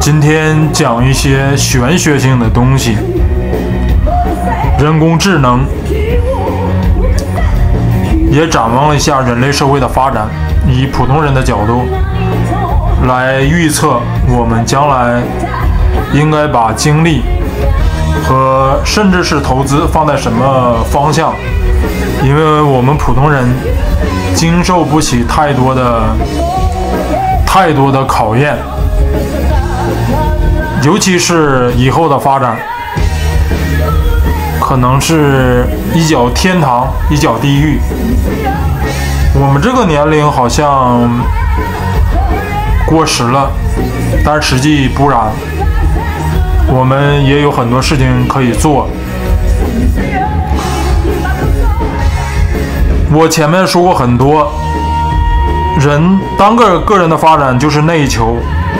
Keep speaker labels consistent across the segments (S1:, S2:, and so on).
S1: 今天讲一些玄学性的东西，人工智能，也展望一下人类社会的发展，以普通人的角度来预测我们将来应该把精力和甚至是投资放在什么方向，因为我们普通人经受不起太多的考验，尤其是以后的发展，可能是一脚天堂，一脚地狱。我们这个年龄好像过时了，但实际不然，我们也有很多事情可以做。我前面说过很多，人单个人的发展就是内求。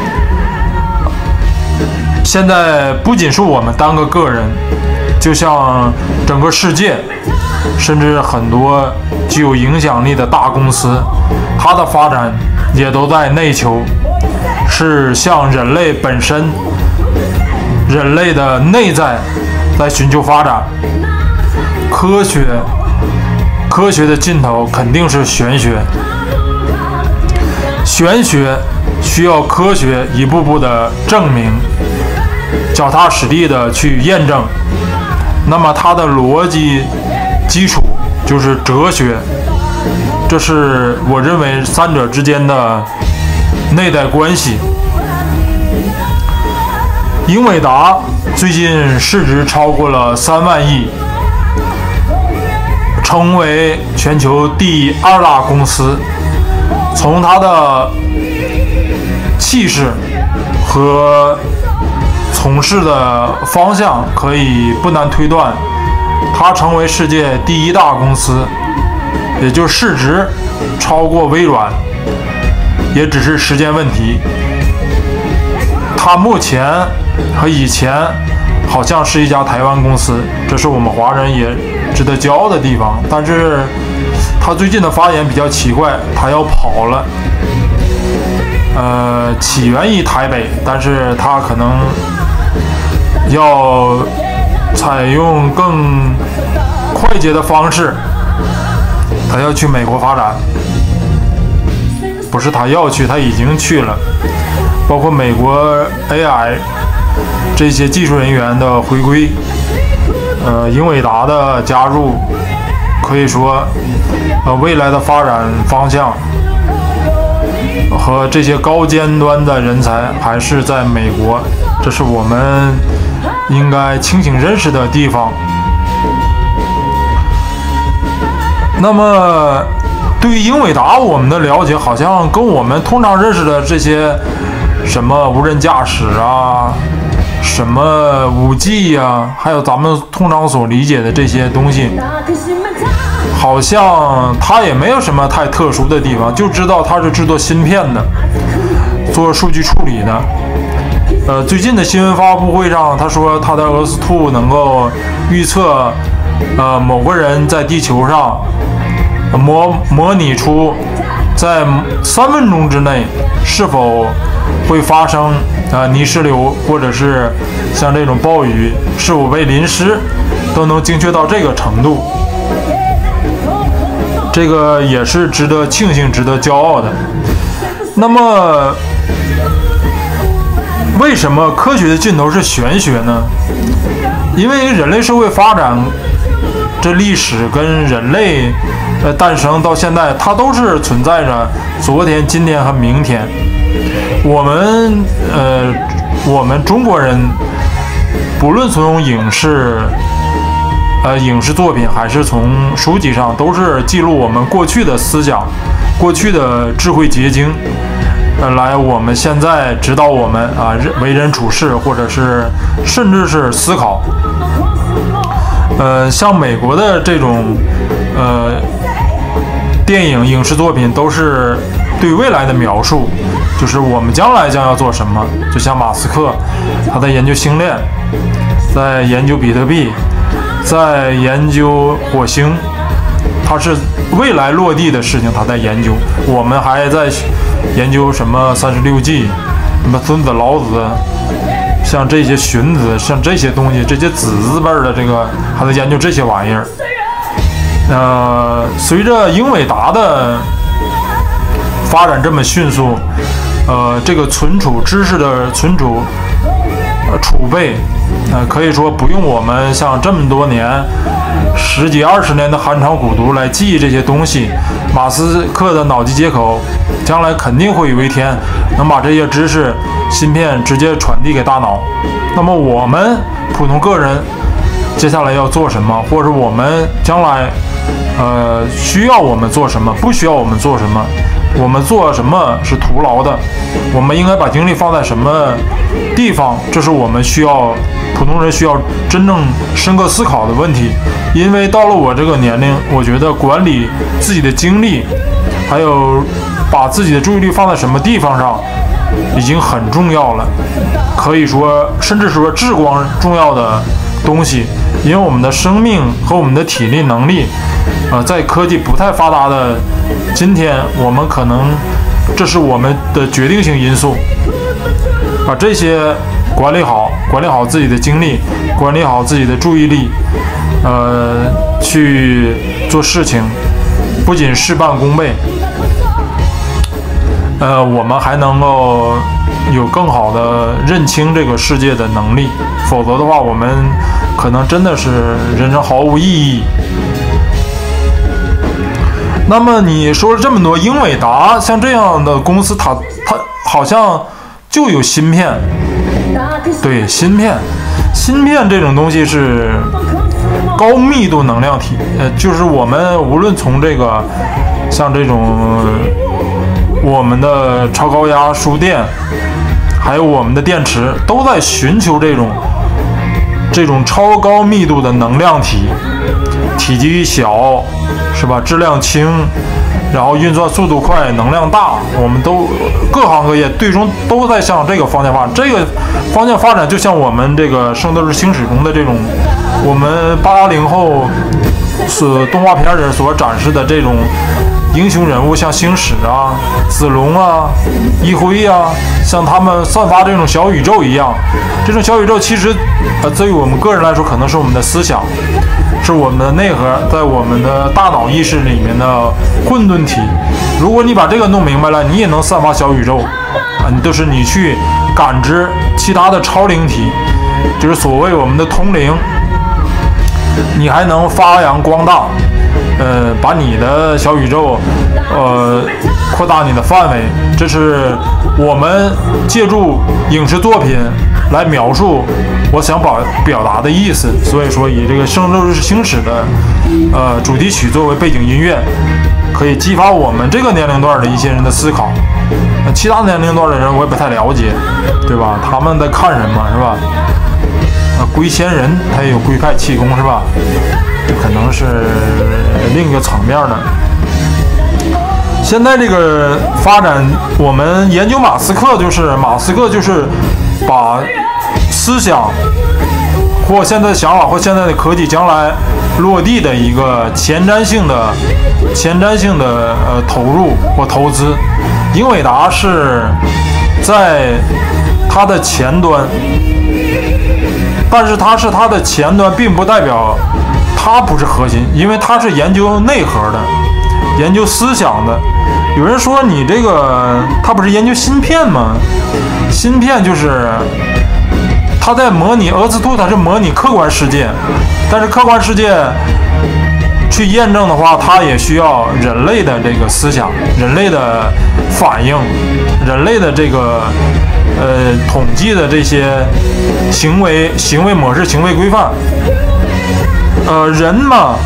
S1: 现在不仅是我们单个人，就像整个世界，甚至很多具有影响力的大公司，它的发展也都在内求，是向人类本身、人类的内在在寻求发展。科学的尽头肯定是玄学，玄学需要科学一步步的证明，脚踏实地的去验证。那么它的逻辑基础就是哲学，这是我认为三者之间的内在关系。英伟达最近市值超过了3万亿，成为全球第2大公司。从它的气势和从事的方向可以不难推断，它成为世界第1大公司，也就市值超过微软，也只是时间问题。它目前和以前好像是一家台湾公司，这是我们华人也值得骄傲的地方。但是他最近的发言比较奇怪，他要跑了，起源于台北，但是他可能要采用更快捷的方式，他要去美国发展。不是他要去，他已经去了。包括美国 AI 这些技术人员的回归，英伟达的加入，可以说未来的发展方向和这些高尖端的人才还是在美国，这是我们应该清醒认识的地方。那么对于英伟达我们的了解，好像跟我们通常认识的这些什么无人驾驶啊，什么5G 啊，还有咱们通常所理解的这些东西，好像它也没有什么太特殊的地方，就知道它是制作芯片的，做数据处理的。最近的新闻发布会上，他说他的OS2能够预测某个人在地球上模拟出在3分钟之内是否会发生泥石流，或者是像这种暴雨是否被淋湿，都能精确到这个程度。这个也是值得庆幸、值得骄傲的。那么为什么科学的尽头是玄学呢？因为人类社会发展这历史跟人类诞生到现在，它都是存在着昨天、今天和明天。我们中国人，不论从影视作品还是从书籍上，都是记录我们过去的思想、过去的智慧结晶，来我们现在指导我们为人处事，或者是甚至是思考。像美国的这种电影、影视作品都是对未来的描述，就是我们将来将要做什么。就像马斯克，他在研究星链，在研究比特币，在研究火星，他是未来落地的事情他在研究。我们还在研究什么36G， 什么孙子、老子，像这些荀子，像这些东西，这些子字辈的这个还在研究这些玩意儿。随着英伟达的发展这么迅速，这个存储知识的存储储备，可以说不用我们像这么多年10几20年的寒窗苦读来记忆这些东西。马斯克的脑机接口将来肯定会有一天能把这些知识芯片直接传递给大脑。那么我们普通个人接下来要做什么，或者我们将来需要我们做什么，不需要我们做什么，我们做什么是徒劳的，我们应该把精力放在什么地方，这是我们需要普通人需要真正深刻思考的问题。因为到了我这个年龄，我觉得管理自己的精力，还有把自己的注意力放在什么地方上已经很重要了，可以说甚至说至关重要的东西。因为我们的生命和我们的体力能力在科技不太发达的今天，我们可能这是我们的决定性因素。把这些管理好自己的精力，管理好自己的注意力，去做事情，不仅事半功倍，我们还能够有更好的认清这个世界的能力。否则的话，我们可能真的是人生毫无意义。那么你说了这么多，英伟达像这样的公司，它好像就有芯片。对，芯片这种东西是高密度能量体，就是我们无论从这个像这种我们的超高压输电，还有我们的电池，都在寻求这种超高密度的能量体，体积小，是吧？质量轻，然后运算速度快，能量大。我们都各行各业最终都在向这个方向发展。这个方向发展就像我们这个《圣斗士星矢》中的这种，我们80后所动画片人所展示的这种英雄人物，像星矢啊、子龙啊、一辉啊，像他们散发这种小宇宙一样。这种小宇宙其实对于我们个人来说，可能是我们的思想，是我们的内核，在我们的大脑意识里面的混沌体。如果你把这个弄明白了，你也能散发小宇宙就是你去感知其他的超灵体，就是所谓我们的通灵，你还能发扬光大，把你的小宇宙扩大你的范围。这是我们借助影视作品来描述我想表达的意思。所以说以这个《圣斗士星矢》的主题曲作为背景音乐，可以激发我们这个年龄段的一些人的思考。其他年龄段的人我也不太了解，对吧？他们在看什么，是吧？龟仙人他也有龟派气功，是吧？可能是另一个层面的。现在这个发展，我们研究马斯克就是把思想或现在的想法或现在的科技将来落地的一个前瞻性的投入或投资。英伟达是在它的前端，但是它是它的前端，并不代表它不是核心，因为它是研究内核的，研究思想的。有人说你这个它不是研究芯片吗？芯片就是它在模拟俄斯兔，它是模拟客观世界，但是客观世界去验证的话，它也需要人类的这个思想、人类的反应、人类的这个统计的这些行为模式、行为规范。人嘛，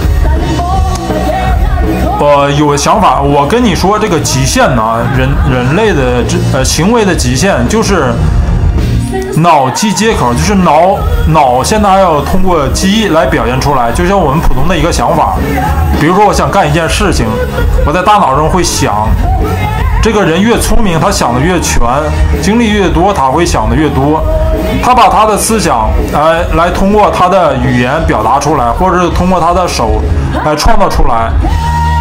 S1: 有想法，我跟你说这个极限呢，人类的行为的极限就是脑机接口，就是脑现在还要通过记忆来表现出来，就像我们普通的一个想法。比如说我想干一件事情，我在大脑中会想，这个人越聪明，他想的越全，经历越多，他会想的越多。他把他的思想来通过他的语言表达出来，或者是通过他的手来创造出来。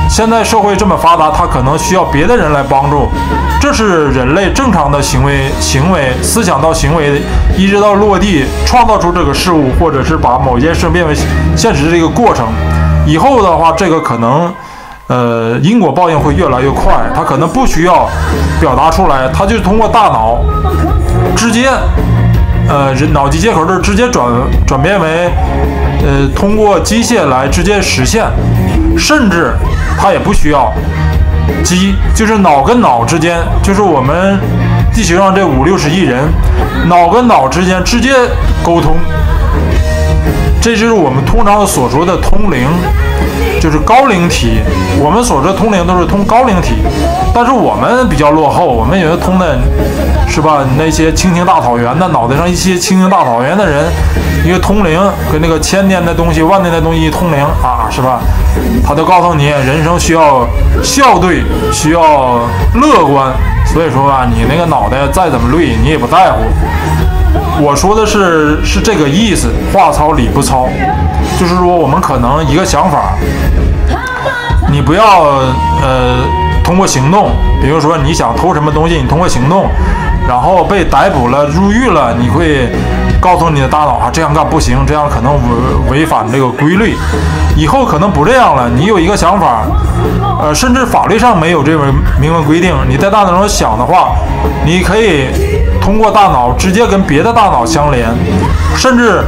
S1: 现在社会这么发达，他可能需要别的人来帮助，这是人类正常的行为思想到行为，一直到落地创造出这个事物，或者是把某件事变为现实这个过程。以后的话，这个可能因果报应会越来越快，他可能不需要表达出来，他就通过大脑直接脑机接口这直接转变为通过机械来直接实现，甚至它也不需要就是脑跟脑之间，就是我们地球上这50-60亿人，脑跟脑之间直接沟通，这就是我们通常所说的通灵，就是高灵体。我们所说的通灵都是通高灵体，但是我们比较落后，我们有的通的是吧？那些青青大草原的脑袋上一些青青大草原的人，一个通灵跟那个千年的东西、万年的东西通灵啊，是吧？他都告诉你，人生需要笑对，需要乐观。所以说啊，你那个脑袋再怎么累，你也不在乎。我说的是这个意思，话糙理不糙，就是说我们可能一个想法，你不要通过行动，比如说你想偷什么东西，你通过行动，然后被逮捕了、入狱了，你会告诉你的大脑啊，这样干不行，这样可能违反这个规律，以后可能不这样了。你有一个想法，甚至法律上没有这种明文规定，你在大脑中想的话，你可以通过大脑直接跟别的大脑相连，甚至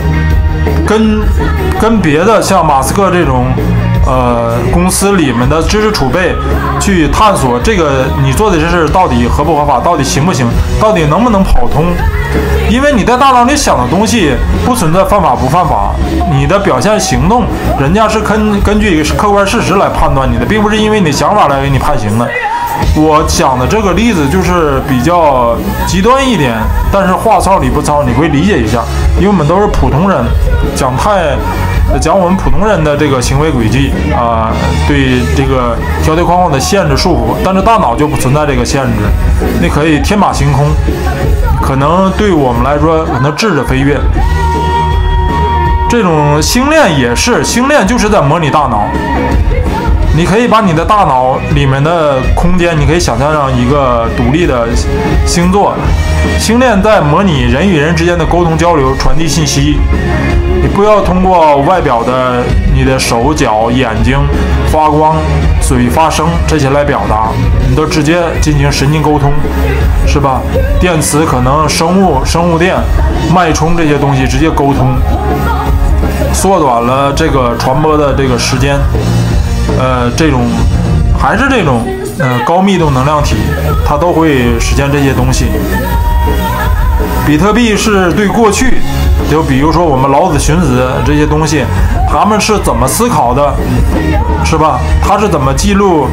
S1: 跟别的像马斯克这种公司里面的知识储备去探索这个你做的这事到底合不合法，到底行不行，到底能不能跑通。因为你在大脑里想的东西不存在犯法不犯法，你的表现行动人家是根据一个客观事实来判断你的，并不是因为你的想法来给你判刑的。我讲的这个例子就是比较极端一点，但是话糙理不糙，你会理解一下，因为我们都是普通人，讲我们普通人的这个行为轨迹对这个条条框框的限制束缚，但是大脑就不存在这个限制，你可以天马行空，可能对我们来说可能质着飞跃。这种星链也是，星链就是在模拟大脑。你可以把你的大脑里面的空间，你可以想象上一个独立的星座，星链在模拟人与人之间的沟通交流、传递信息。你不要通过外表的你的手脚、眼睛发光、嘴发声这些来表达，你都直接进行神经沟通，是吧？电磁可能生物电、脉冲这些东西直接沟通，缩短了这个传播的这个时间。这种还是这种高密度能量体，它都会实现这些东西。比特币是对过去，就比如说我们老子、荀子这些东西，他们是怎么思考的，是吧？他是怎么记录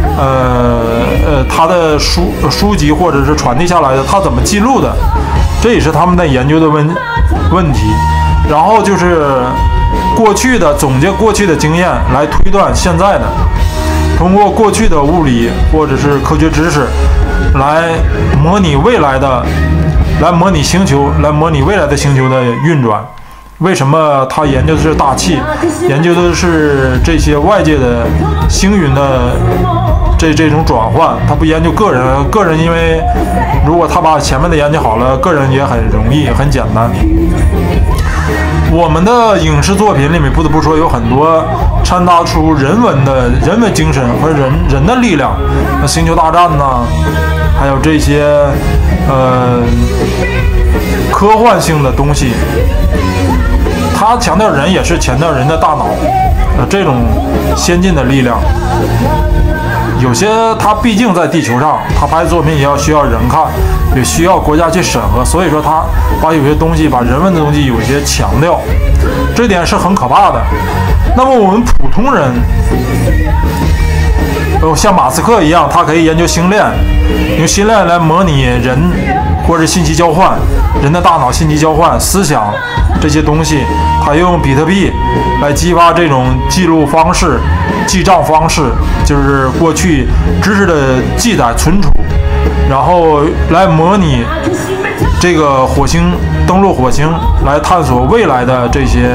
S1: 他的书籍或者是传递下来的，他怎么记录的，这也是他们在研究的问题。然后就是过去的总结过去的经验来推断现在的，通过过去的物理或者是科学知识来模拟未来的，来模拟星球，来模拟未来的星球的运转。为什么他研究的是大气，研究的是这些外界的星云的这种转换，他不研究个人，因为如果他把前面的研究好了，个人也很容易很简单。我们的影视作品里面不得不说有很多掺杂出人文精神和人的力量，星球大战呢，还有这些科幻性的东西，他强调人也是强调人的大脑，这种先进的力量。有些他毕竟在地球上，他拍的作品也需要人看，也需要国家去审核，所以说他把有些东西，把人文的东西有些强调，这点是很可怕的。那么我们普通人，像马斯克一样，他可以研究星链，用星链来模拟人或者信息交换，人的大脑信息交换、思想这些东西，他用比特币来激发这种记录方式、记账方式，就是过去知识的记载存储，然后来模拟这个火星登陆火星，来探索未来的这些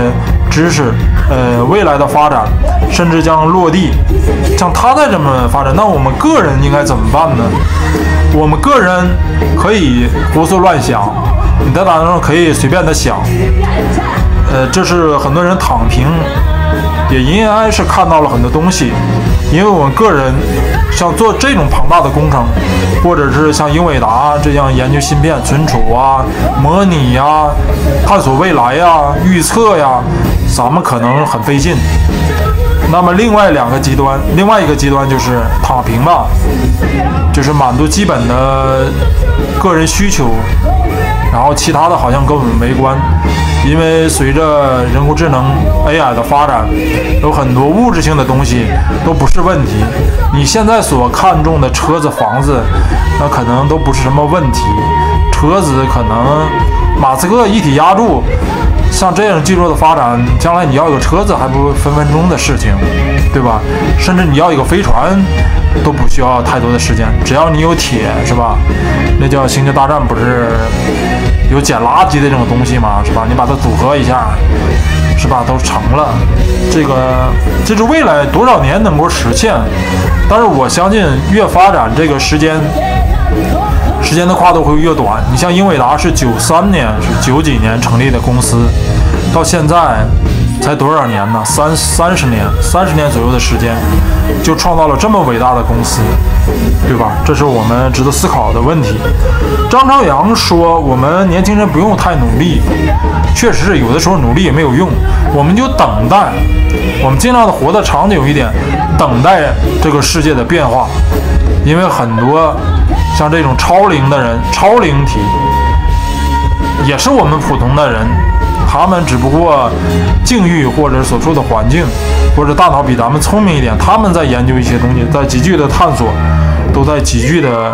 S1: 知识，未来的发展，甚至将落地，像它在这么发展，那我们个人应该怎么办呢？我们个人可以胡思乱想，你在脑中可以随便的想，这是很多人躺平，也应该是看到了很多东西，因为我们个人像做这种庞大的工程，或者是像英伟达这样研究芯片存储啊、模拟呀、探索未来呀、预测呀，咱们可能很费劲。那么另外一个极端就是躺平吧，就是满足基本的个人需求，然后其他的好像跟我们没关。因为随着人工智能 AI 的发展，有很多物质性的东西都不是问题。你现在所看重的车子、房子，那可能都不是什么问题。车子可能马斯克一体压铸，像这样技术的发展，将来你要有车子还不分分钟的事情，对吧？甚至你要一个飞船都不需要太多的时间，只要你有铁，是吧？那叫星球大战，不是有捡垃圾的这种东西嘛，是吧？你把它组合一下，是吧？都成了。这是未来多少年能够实现？但是我相信，越发展这个时间的跨度会越短。你像英伟达是93年，是90几年成立的公司，到现在才多少年呢？30年左右的时间，就创造了这么伟大的公司，对吧？这是我们值得思考的问题。张朝阳说，我们年轻人不用太努力，确实是有的时候努力也没有用，我们就等待，我们尽量的活得长久一点，等待这个世界的变化。因为很多像这种超龄的人，超龄体也是我们普通的人，他们只不过境遇或者所处的环境或者大脑比咱们聪明一点，他们在研究一些东西，在急剧的探索，都在急剧的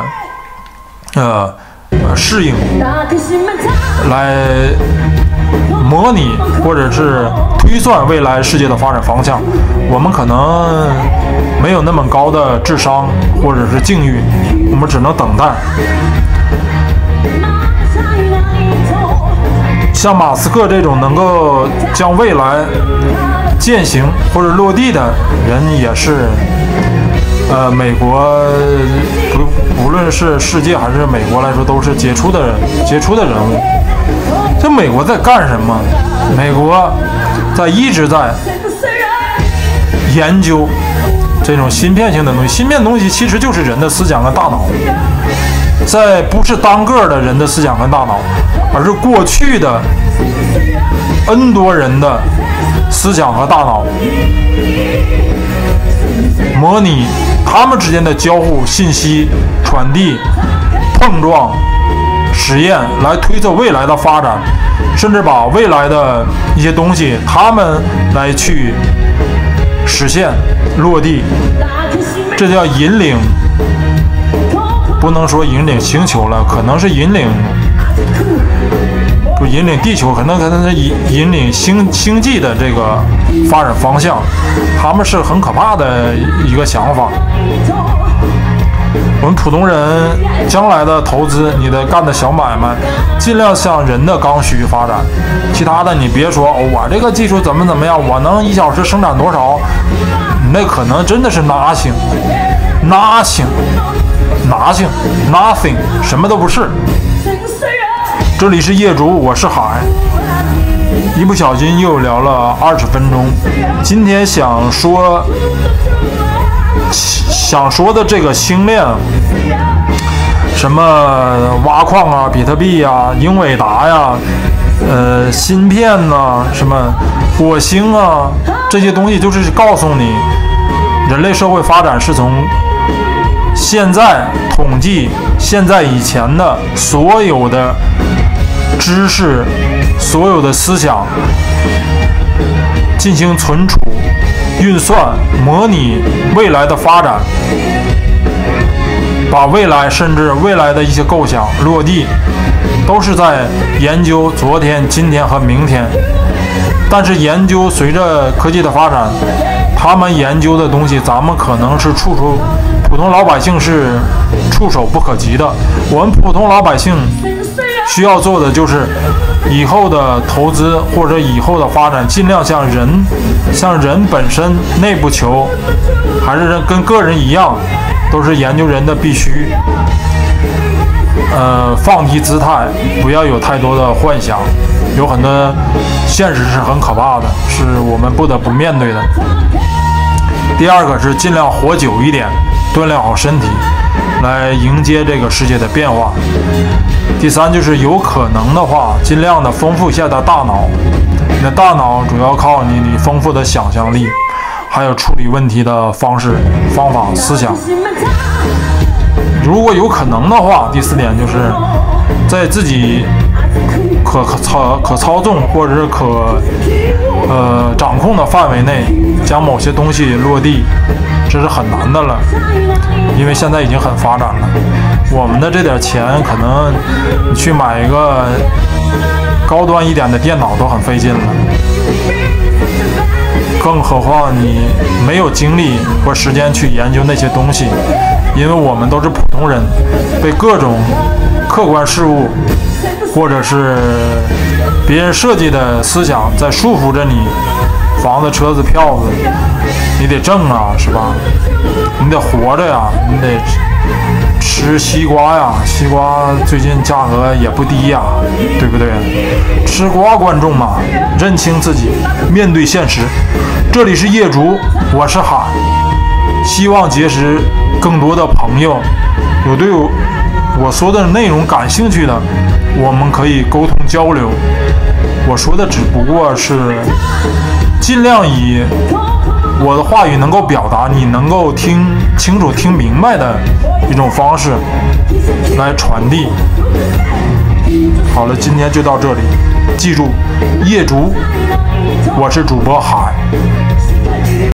S1: 适应，来模拟或者是推算未来世界的发展方向。我们可能没有那么高的智商或者是境遇，我们只能等待。像马斯克这种能够将未来践行或者落地的人，也是美国不论是世界还是美国来说，都是杰出的人物。这美国在干什么？美国一直在研究这种芯片性的东西。芯片东西其实就是人的思想和大脑，不是单个的人的思想和大脑，而是过去的 N 多人的思想和大脑，模拟他们之间的交互信息传递、碰撞、实验，来推测未来的发展，甚至把未来的一些东西他们来去实现落地。这叫引领，不能说引领星球了，可能是引领地球，可能是引领星际的这个发展方向。他们是很可怕的一个想法。我们普通人将来的投资，你的干的小买卖，尽量向人的刚需发展。其他的你别说，我这个技术怎么样，我能1小时生产多少，那可能真的是 nothing， 什么都不是。这里是业主，我是海。一不小心又聊了20分钟。今天想说的这个星链，什么挖矿啊、比特币啊、英伟达呀、芯片呐、什么火星啊，这些东西就是告诉你，人类社会发展是从现在统计现在以前的所有的知识、所有的思想进行存储、运算、模拟未来的发展，把未来甚至未来的一些构想落地，都是在研究昨天、今天和明天。但是研究随着科技的发展，他们研究的东西，咱们可能是普通老百姓是触手不可及的。我们普通老百姓需要做的就是以后的投资或者以后的发展，尽量向人本身内部求，还是跟个人一样，都是研究人的必须。放低姿态，不要有太多的幻想，有很多现实是很可怕的，是我们不得不面对的。第二个是尽量活久一点，锻炼好身体，来迎接这个世界的变化。第三就是有可能的话，尽量的丰富一下大脑。你的大脑主要靠你丰富的想象力，还有处理问题的方式、方法、思想。如果有可能的话，第四点就是在自己可操纵或者是掌控的范围内，将某些东西落地，这是很难的了，因为现在已经很发展了。我们的这点钱，可能你去买一个高端一点的电脑都很费劲了，更何况你没有精力或时间去研究那些东西，因为我们都是普通人，被各种客观事物或者是别人设计的思想在束缚着你。房子、车子、票子，你得挣啊，是吧？你得活着呀，你得吃西瓜呀，西瓜最近价格也不低呀，对不对？吃瓜观众嘛，认清自己，面对现实。这里是夜竹，我是海，希望结识更多的朋友，有对我说的内容感兴趣的，我们可以沟通交流。我说的只不过是尽量以我的话语能够表达，你能够听清楚、听明白的一种方式来传递。好了，今天就到这里，记住，夜竹，我是主播海。